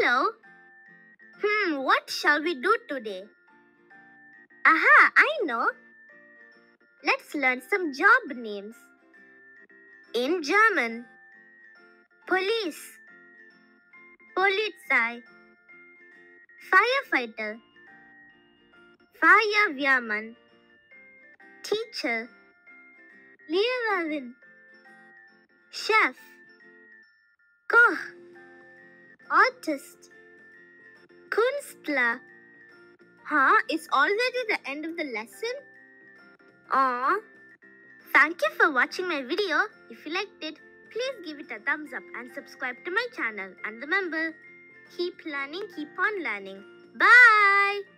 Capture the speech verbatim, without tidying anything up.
Hello. Hmm, what shall we do today? Aha, I know. Let's learn some job names. In German. Police. Polizei. Firefighter. Feuerwehrmann. Teacher. Lehrerin. Chef. Koch. Artist. Künstler. Huh? It's already the end of the lesson? Aww. Thank you for watching my video. If you liked it, please give it a thumbs up and subscribe to my channel. And remember, keep learning, keep on learning. Bye!